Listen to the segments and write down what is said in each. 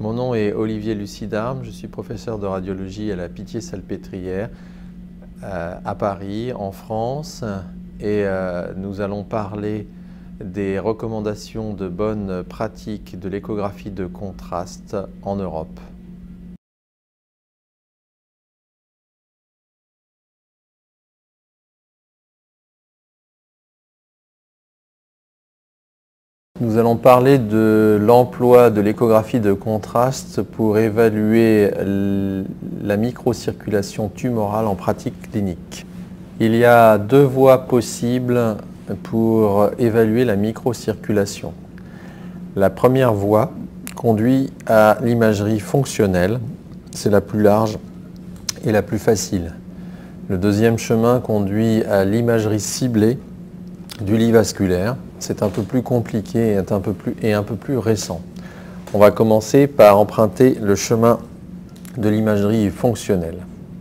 Mon nom est Olivier Lucidarme, je suis professeur de radiologie à la Pitié-Salpêtrière à Paris, en France, et nous allons parler des recommandations de bonnes pratiques de l'échographie de contraste en Europe. Nous allons parler de l'emploi de l'échographie de contraste pour évaluer la microcirculation tumorale en pratique clinique. Il y a deux voies possibles pour évaluer la microcirculation. La première voie conduit à l'imagerie fonctionnelle, c'est la plus large et la plus facile. Le deuxième chemin conduit à l'imagerie ciblée du lit vasculaire. C'est un peu plus compliqué et un peu plus récent. On va commencer par emprunter le chemin de l'imagerie fonctionnelle.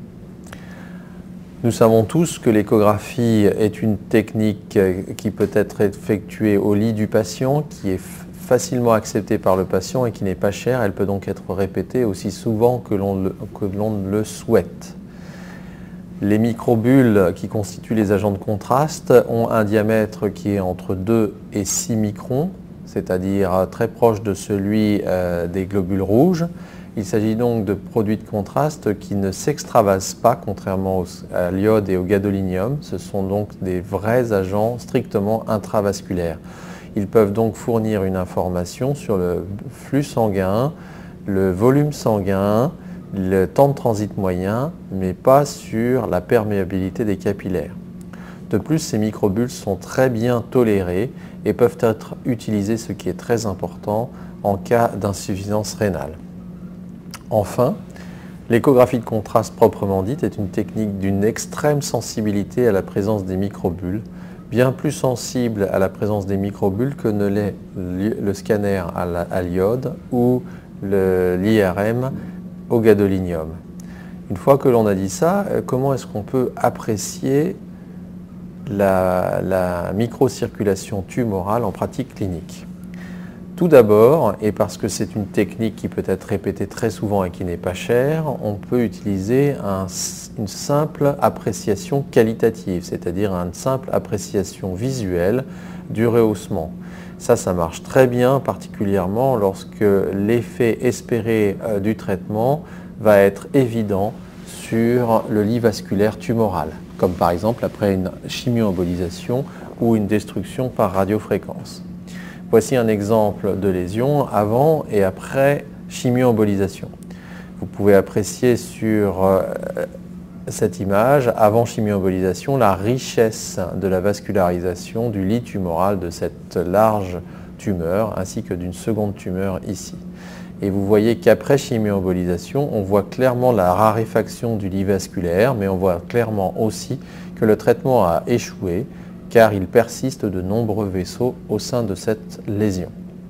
Nous savons tous que l'échographie est une technique qui peut être effectuée au lit du patient, qui est facilement acceptée par le patient et qui n'est pas chère. Elle peut donc être répétée aussi souvent que l'on le souhaite. Les microbules qui constituent les agents de contraste ont un diamètre qui est entre 2 et 6 microns, c'est-à-dire très proche de celui des globules rouges. Il s'agit donc de produits de contraste qui ne s'extravasent pas, contrairement à l'iode et au gadolinium. Ce sont donc des vrais agents strictement intravasculaires. Ils peuvent donc fournir une information sur le flux sanguin, le volume sanguin, le temps de transit moyen, mais pas sur la perméabilité des capillaires. De plus, ces microbules sont très bien tolérés et peuvent être utilisés, ce qui est très important, en cas d'insuffisance rénale. Enfin, l'échographie de contraste proprement dite est une technique d'une extrême sensibilité à la présence des microbules, bien plus sensible à la présence des microbules que ne l'est le scanner à l'iode ou l'IRM au gadolinium. Une fois que l'on a dit ça, comment est-ce qu'on peut apprécier la microcirculation tumorale en pratique clinique? Tout d'abord, et parce que c'est une technique qui peut être répétée très souvent et qui n'est pas chère, on peut utiliser une simple appréciation qualitative, c'est-à-dire une simple appréciation visuelle du rehaussement. Ça marche très bien, particulièrement lorsque l'effet espéré du traitement va être évident sur le lit vasculaire tumoral, comme par exemple après une chimio-embolisation ou une destruction par radiofréquence. Voici un exemple de lésion avant et après chimio-embolisation. Vous pouvez apprécier sur cette image, avant chimio-embolisation, la richesse de la vascularisation du lit tumoral de cette large tumeur, ainsi que d'une seconde tumeur ici. Et vous voyez qu'après chimio-embolisation, on voit clairement la raréfaction du lit vasculaire, mais on voit clairement aussi que le traitement a échoué, car il persiste de nombreux vaisseaux au sein de cette lésion.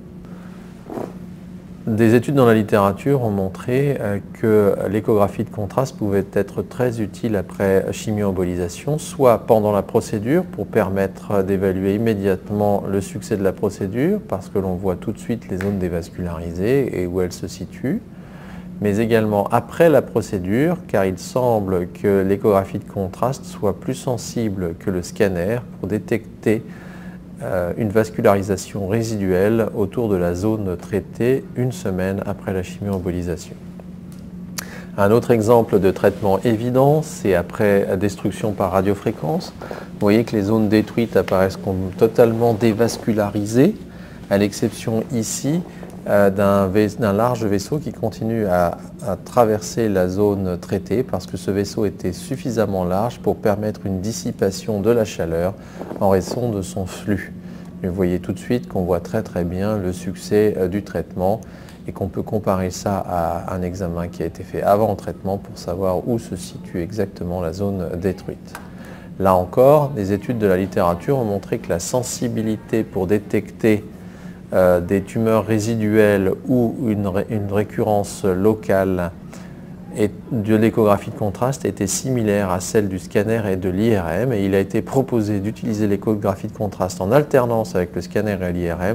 Des études dans la littérature ont montré que l'échographie de contraste pouvait être très utile après chimio-embolisation, soit pendant la procédure pour permettre d'évaluer immédiatement le succès de la procédure, parce que l'on voit tout de suite les zones dévascularisées et où elles se situent, mais également après la procédure, car il semble que l'échographie de contraste soit plus sensible que le scanner pour détecter une vascularisation résiduelle autour de la zone traitée une semaine après la chimio-embolisation. Un autre exemple de traitement évident, c'est après destruction par radiofréquence. Vous voyez que les zones détruites apparaissent comme totalement dévascularisées, à l'exception ici d'un large vaisseau qui continue à traverser la zone traitée parce que ce vaisseau était suffisamment large pour permettre une dissipation de la chaleur en raison de son flux. Mais vous voyez tout de suite qu'on voit très bien le succès du traitement et qu'on peut comparer ça à un examen qui a été fait avant le traitement pour savoir où se situe exactement la zone détruite. Là encore, les études de la littérature ont montré que la sensibilité pour détecter des tumeurs résiduelles ou une récurrence locale et de l'échographie de contraste était similaire à celle du scanner et de l'IRM, et il a été proposé d'utiliser l'échographie de contraste en alternance avec le scanner et l'IRM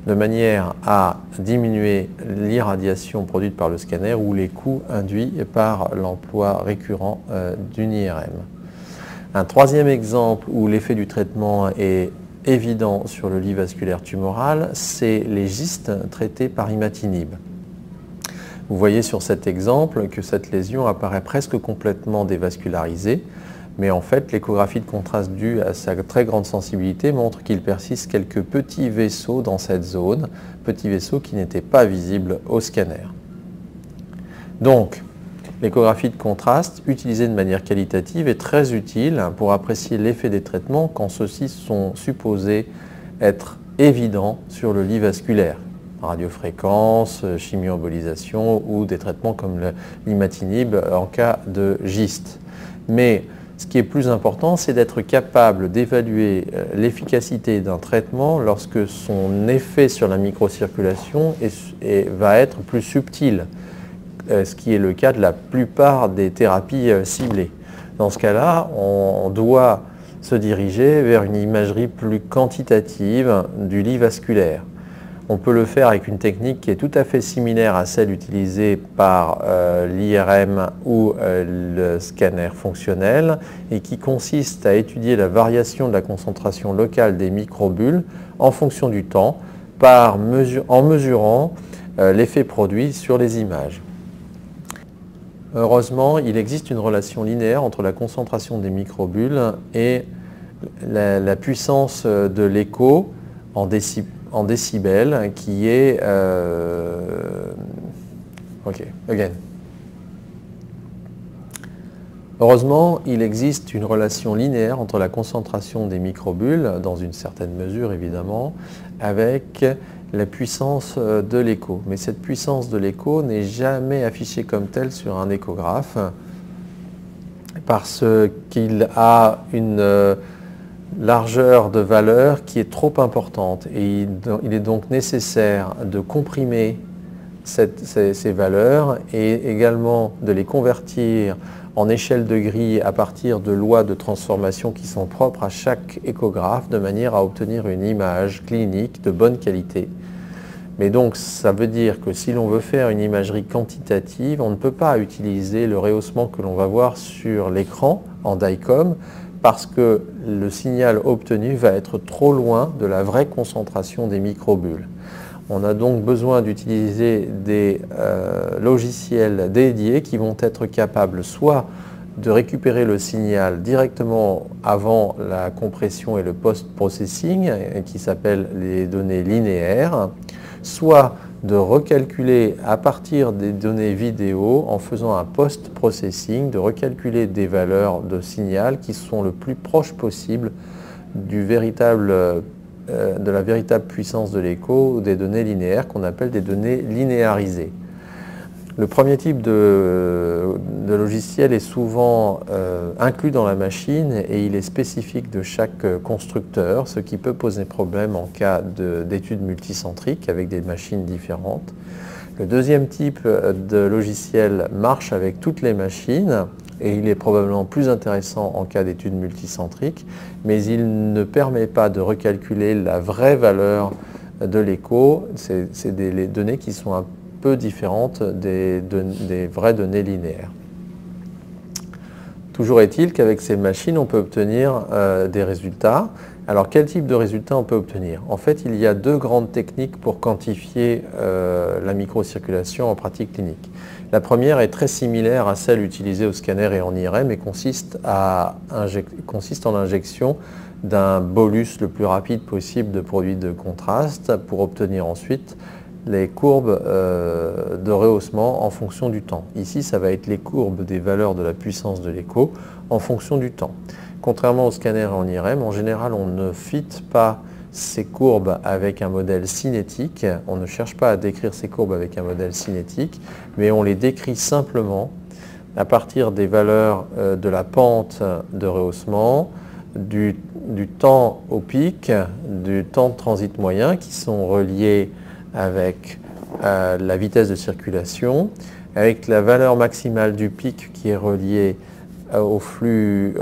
de manière à diminuer l'irradiation produite par le scanner ou les coûts induits par l'emploi récurrent d'une IRM. Un troisième exemple où l'effet du traitement est évident sur le lit vasculaire tumoral, c'est les gistes traités par imatinib. Vous voyez sur cet exemple que cette lésion apparaît presque complètement dévascularisée, mais en fait l'échographie de contraste due à sa très grande sensibilité montre qu'il persiste quelques petits vaisseaux dans cette zone, petits vaisseaux qui n'étaient pas visibles au scanner. Donc, l'échographie de contraste utilisée de manière qualitative est très utile pour apprécier l'effet des traitements quand ceux-ci sont supposés être évidents sur le lit vasculaire. Radiofréquence, chimioembolisation ou des traitements comme l'imatinib en cas de gyste. Mais ce qui est plus important, c'est d'être capable d'évaluer l'efficacité d'un traitement lorsque son effet sur la microcirculation va être plus subtil, ce qui est le cas de la plupart des thérapies ciblées. Dans ce cas-là, on doit se diriger vers une imagerie plus quantitative du lit vasculaire. On peut le faire avec une technique qui est tout à fait similaire à celle utilisée par l'IRM ou le scanner fonctionnel et qui consiste à étudier la variation de la concentration locale des microbules en fonction du temps en mesurant l'effet produit sur les images. Heureusement, il existe une relation linéaire entre la concentration des microbules et la puissance de l'écho en décibels qui est Heureusement, il existe une relation linéaire entre la concentration des microbules, dans une certaine mesure évidemment, avec la puissance de l'écho. Mais cette puissance de l'écho n'est jamais affichée comme telle sur un échographe parce qu'il a une largeur de valeur qui est trop importante et il est donc nécessaire de comprimer ces valeurs et également de les convertir en échelle de grille à partir de lois de transformation qui sont propres à chaque échographe de manière à obtenir une image clinique de bonne qualité. Mais donc ça veut dire que si l'on veut faire une imagerie quantitative, on ne peut pas utiliser le rehaussement que l'on va voir sur l'écran en DICOM parce que le signal obtenu va être trop loin de la vraie concentration des microbules. On a donc besoin d'utiliser des logiciels dédiés qui vont être capables soit de récupérer le signal directement avant la compression et le post-processing, qui s'appellent les données linéaires, soit de recalculer à partir des données vidéo en faisant un post-processing, de recalculer des valeurs de signal qui sont le plus proche possible de la véritable puissance de l'écho ou des données linéaires qu'on appelle des données linéarisées. Le premier type de logiciel est souvent inclus dans la machine et il est spécifique de chaque constructeur, ce qui peut poser problème en cas d'études multicentriques avec des machines différentes. Le deuxième type de logiciel marche avec toutes les machines et il est probablement plus intéressant en cas d'études multicentriques, mais il ne permet pas de recalculer la vraie valeur de l'écho. C'est des données qui sont un peu différentes des vraies données linéaires. Toujours est-il qu'avec ces machines, on peut obtenir des résultats. Alors, quel type de résultats on peut obtenir? En fait, il y a deux grandes techniques pour quantifier la microcirculation en pratique clinique. La première est très similaire à celle utilisée au scanner et en IRM et consiste en l'injection d'un bolus le plus rapide possible de produits de contraste pour obtenir ensuite les courbes de rehaussement en fonction du temps. Ici, ça va être les courbes des valeurs de la puissance de l'écho en fonction du temps. Contrairement au scanner et en IRM, en général, on ne fit pas ces courbes avec un modèle cinétique. On ne cherche pas à décrire ces courbes avec un modèle cinétique, mais on les décrit simplement à partir des valeurs de la pente de rehaussement, du temps au pic, du temps de transit moyen qui sont reliés avec la vitesse de circulation, avec la valeur maximale du pic qui est reliée au flux,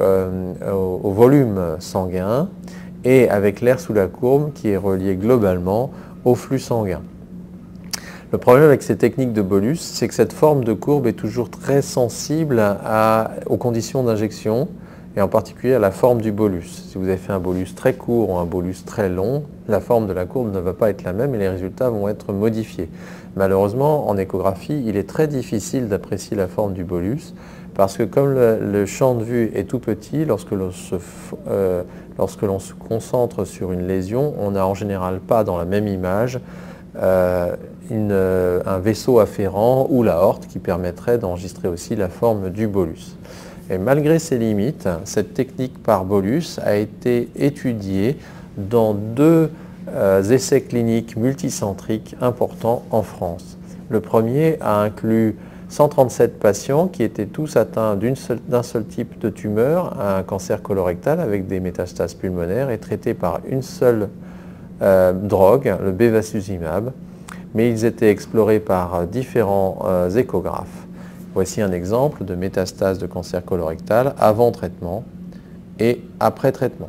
au volume sanguin, et avec l'air sous la courbe qui est relié globalement au flux sanguin. Le problème avec ces techniques de bolus, c'est que cette forme de courbe est toujours très sensible aux conditions d'injection et en particulier à la forme du bolus. Si vous avez fait un bolus très court ou un bolus très long, la forme de la courbe ne va pas être la même et les résultats vont être modifiés. Malheureusement, en échographie, il est très difficile d'apprécier la forme du bolus parce que comme le champ de vue est tout petit, lorsque l'on se concentre sur une lésion, on n'a en général pas dans la même image un vaisseau afférent ou l'aorte qui permettrait d'enregistrer aussi la forme du bolus. Et malgré ces limites, cette technique par bolus a été étudiée dans deux essais cliniques multicentriques importants en France. Le premier a inclus 137 patients qui étaient tous atteints d'un seul type de tumeur, un cancer colorectal avec des métastases pulmonaires et traités par une seule drogue, le bevacizumab, mais ils étaient explorés par différents échographes. Voici un exemple de métastase de cancer colorectal avant traitement et après traitement.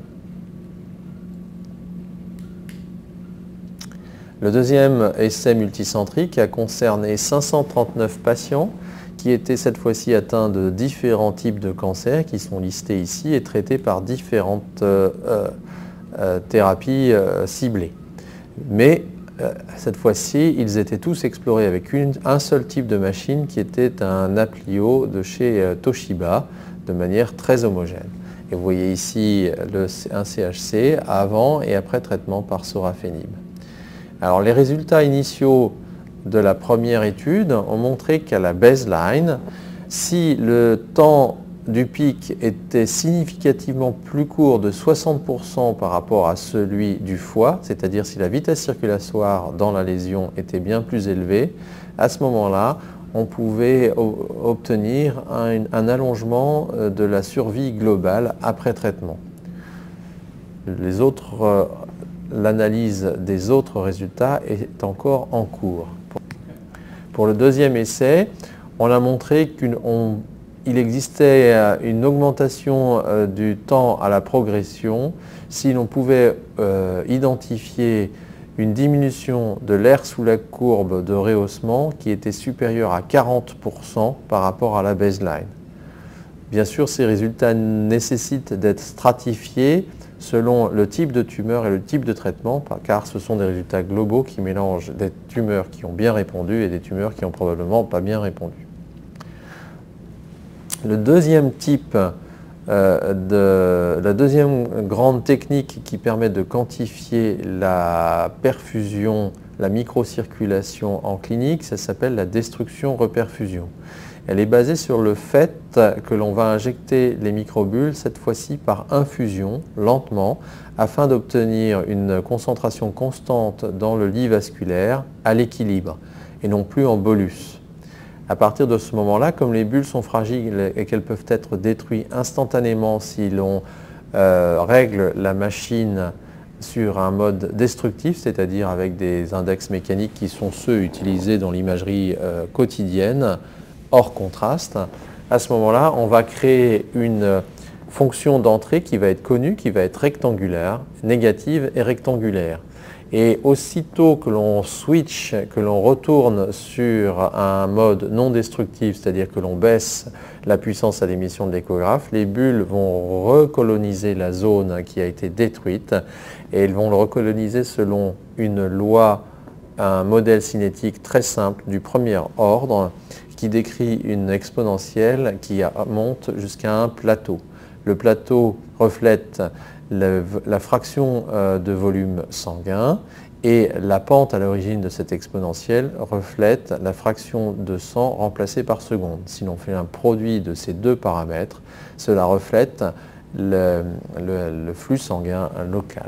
Le deuxième essai multicentrique a concerné 539 patients qui étaient cette fois-ci atteints de différents types de cancers qui sont listés ici et traités par différentes thérapies ciblées. Mais cette fois-ci, ils étaient tous explorés avec un seul type de machine qui était un Aplio de chez Toshiba de manière très homogène. Et vous voyez ici un CHC avant et après traitement par sorafenib. Alors les résultats initiaux de la première étude ont montré qu'à la baseline, si le temps du pic était significativement plus court de 60% par rapport à celui du foie, c'est-à-dire si la vitesse circulatoire dans la lésion était bien plus élevée, à ce moment-là, on pouvait obtenir un allongement de la survie globale après traitement. L'analyse des autres résultats est encore en cours. Pour le deuxième essai, on a montré qu'il existait une augmentation du temps à la progression si l'on pouvait identifier une diminution de l'air sous la courbe de rehaussement qui était supérieure à 40% par rapport à la baseline. Bien sûr, ces résultats nécessitent d'être stratifiés selon le type de tumeur et le type de traitement, car ce sont des résultats globaux qui mélangent des tumeurs qui ont bien répondu et des tumeurs qui n'ont probablement pas bien répondu. Le deuxième type, la deuxième grande technique qui permet de quantifier la perfusion, la microcirculation en clinique, ça s'appelle la destruction-reperfusion. Elle est basée sur le fait que l'on va injecter les microbules, cette fois-ci par infusion, lentement, afin d'obtenir une concentration constante dans le lit vasculaire à l'équilibre, et non plus en bolus. À partir de ce moment-là, comme les bulles sont fragiles et qu'elles peuvent être détruites instantanément si l'on règle la machine sur un mode destructif, c'est-à-dire avec des index mécaniques qui sont ceux utilisés dans l'imagerie quotidienne, hors contraste, à ce moment-là, on va créer une fonction d'entrée qui va être connue, qui va être rectangulaire, négative et rectangulaire. Et aussitôt que l'on switch, que l'on retourne sur un mode non destructif, c'est-à-dire que l'on baisse la puissance à l'émission de l'échographe, les bulles vont recoloniser la zone qui a été détruite et elles vont le recoloniser selon une loi, un modèle cinétique très simple du premier ordre qui décrit une exponentielle qui monte jusqu'à un plateau. Le plateau reflète la fraction de volume sanguin et la pente à l'origine de cette exponentielle reflète la fraction de sang remplacée par seconde. Si l'on fait un produit de ces deux paramètres, cela reflète le flux sanguin local.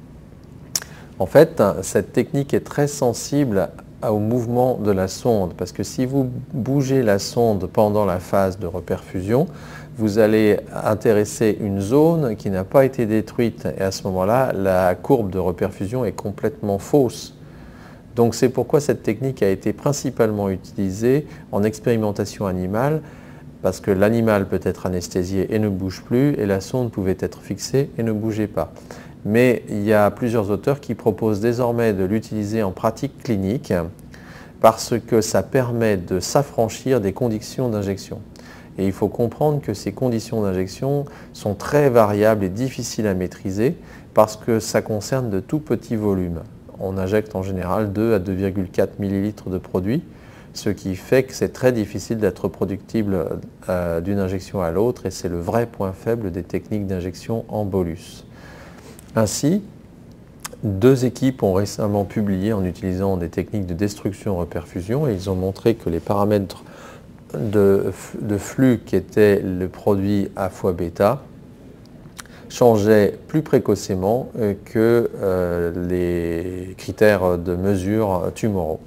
En fait, cette technique est très sensible au mouvement de la sonde, parce que si vous bougez la sonde pendant la phase de reperfusion, vous allez intéresser une zone qui n'a pas été détruite et à ce moment-là, la courbe de reperfusion est complètement fausse. Donc c'est pourquoi cette technique a été principalement utilisée en expérimentation animale, parce que l'animal peut être anesthésié et ne bouge plus et la sonde pouvait être fixée et ne bougeait pas. mais il y a plusieurs auteurs qui proposent désormais de l'utiliser en pratique clinique parce que ça permet de s'affranchir des conditions d'injection. Et il faut comprendre que ces conditions d'injection sont très variables et difficiles à maîtriser parce que ça concerne de tout petits volumes. On injecte en général 2 à 2,4 ml de produit, ce qui fait que c'est très difficile d'être reproductible d'une injection à l'autre et c'est le vrai point faible des techniques d'injection en bolus. Ainsi, 2 équipes ont récemment publié en utilisant des techniques de destruction-reperfusion et ils ont montré que les paramètres de flux qui étaient le produit A fois bêta changeaient plus précocement que les critères de mesure tumoraux.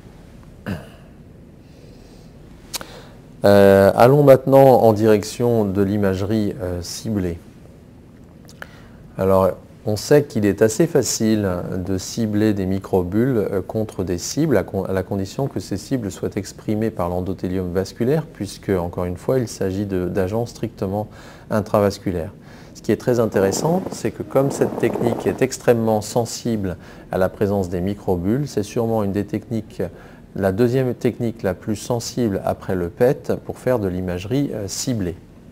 Allons maintenant en direction de l'imagerie ciblée. Alors, on sait qu'il est assez facile de cibler des microbules contre des cibles à la condition que ces cibles soient exprimées par l'endothélium vasculaire puisque, encore une fois, il s'agit d'agents strictement intravasculaires. Ce qui est très intéressant, c'est que comme cette technique est extrêmement sensible à la présence des microbules, c'est sûrement une des techniques, la deuxième technique la plus sensible après le PET pour faire de l'imagerie ciblée.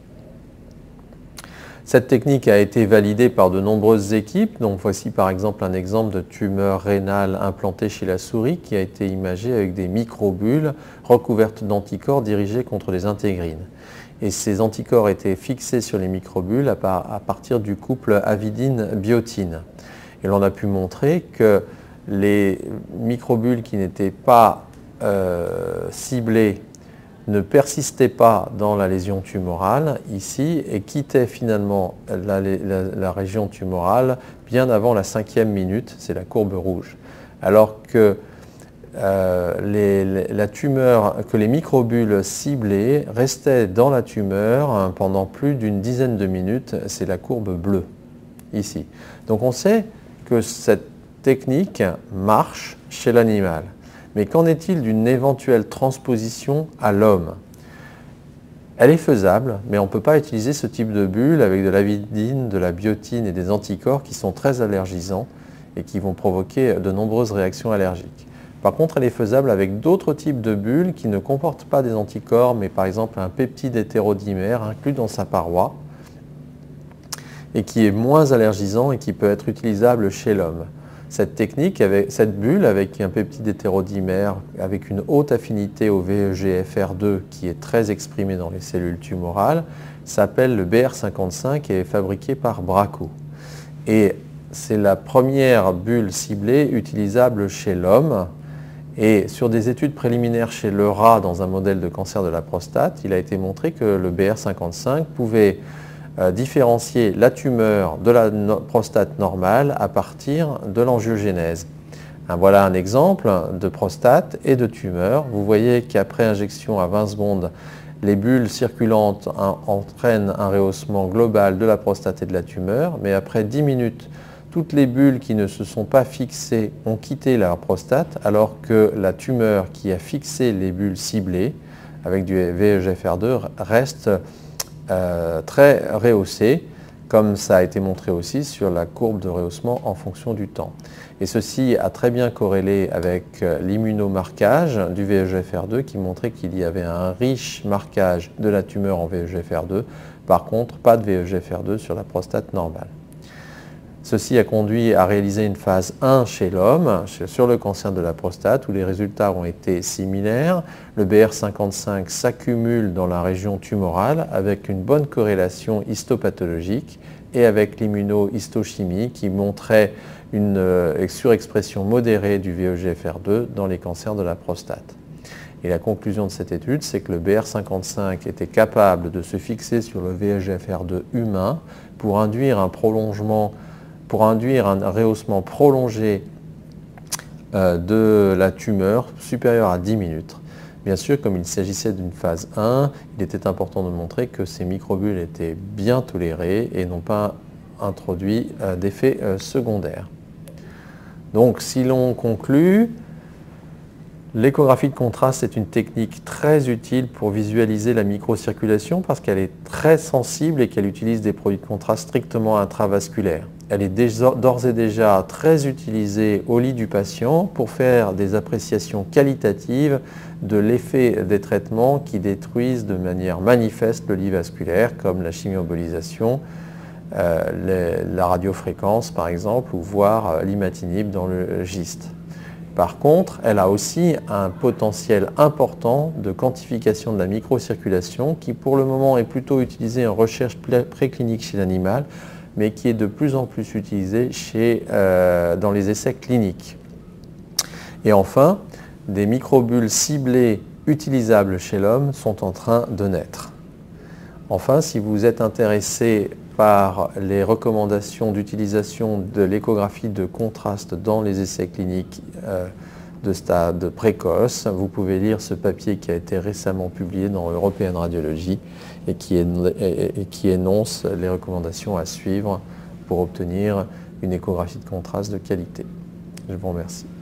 Cette technique a été validée par de nombreuses équipes. Donc voici par exemple un exemple de tumeur rénale implantée chez la souris qui a été imagée avec des microbules recouvertes d'anticorps dirigés contre les intégrines. Et ces anticorps étaient fixés sur les microbules à partir du couple avidine-biotine. Et l'on a pu montrer que les microbules qui n'étaient pas ciblées ne persistaient pas dans la lésion tumorale ici et quittaient finalement la région tumorale bien avant la 5e minute, c'est la courbe rouge. Alors que les microbules ciblées restaient dans la tumeur pendant plus d'une dizaine de minutes, c'est la courbe bleue ici. Donc on sait que cette technique marche chez l'animal. Mais qu'en est-il d'une éventuelle transposition à l'homme? Elle est faisable, mais on ne peut pas utiliser ce type de bulle avec de l'avidine, de la biotine et des anticorps qui sont très allergisants et qui vont provoquer de nombreuses réactions allergiques. Par contre, elle est faisable avec d'autres types de bulles qui ne comportent pas des anticorps, mais par exemple un peptide hétérodimère inclus dans sa paroi et qui est moins allergisant et qui peut être utilisable chez l'homme. Cette technique, cette bulle avec un peptide hétérodimère avec une haute affinité au VEGFR2 qui est très exprimé dans les cellules tumorales, s'appelle le BR55 et est fabriqué par Bracco. Et c'est la première bulle ciblée utilisable chez l'homme. Et sur des études préliminaires chez le rat dans un modèle de cancer de la prostate, il a été montré que le BR55 pouvait différencier la tumeur de la prostate normale à partir de l'angiogénèse. Voilà un exemple de prostate et de tumeur. Vous voyez qu'après injection à 20 secondes, les bulles circulantes entraînent un rehaussement global de la prostate et de la tumeur, mais après 10 minutes, toutes les bulles qui ne se sont pas fixées ont quitté la prostate, alors que la tumeur qui a fixé les bulles ciblées avec du VEGFR2 reste très rehaussé, comme ça a été montré aussi sur la courbe de rehaussement en fonction du temps. Et ceci a très bien corrélé avec l'immunomarquage du VEGFR2 qui montrait qu'il y avait un riche marquage de la tumeur en VEGFR2, par contre pas de VEGFR2 sur la prostate normale. Ceci a conduit à réaliser une phase 1 chez l'homme, sur le cancer de la prostate, où les résultats ont été similaires. Le BR55 s'accumule dans la région tumorale avec une bonne corrélation histopathologique et avec l'immunohistochimie qui montrait une surexpression modérée du VEGFR2 dans les cancers de la prostate. Et la conclusion de cette étude, c'est que le BR55 était capable de se fixer sur le VEGFR2 humain pour induire un rehaussement prolongé de la tumeur supérieur à 10 minutes. Bien sûr, comme il s'agissait d'une phase 1, il était important de montrer que ces microbules étaient bien tolérées et n'ont pas introduit d'effets secondaires. Donc, si l'on conclut, l'échographie de contraste est une technique très utile pour visualiser la microcirculation parce qu'elle est très sensible et qu'elle utilise des produits de contraste strictement intravasculaires. Elle est d'ores et déjà très utilisée au lit du patient pour faire des appréciations qualitatives de l'effet des traitements qui détruisent de manière manifeste le lit vasculaire, comme la chimioembolisation, la radiofréquence par exemple, ou voire l'imatinib dans le giste. Par contre, elle a aussi un potentiel important de quantification de la microcirculation qui pour le moment est plutôt utilisée en recherche préclinique chez l'animal, mais qui est de plus en plus utilisée dans les essais cliniques. Et enfin, des microbules ciblées utilisables chez l'homme sont en train de naître. Enfin, si vous êtes intéressé par les recommandations d'utilisation de l'échographie de contraste dans les essais cliniques de stade précoce, vous pouvez lire ce papier qui a été récemment publié dans European Radiology et qui énonce les recommandations à suivre pour obtenir une échographie de contraste de qualité. Je vous remercie.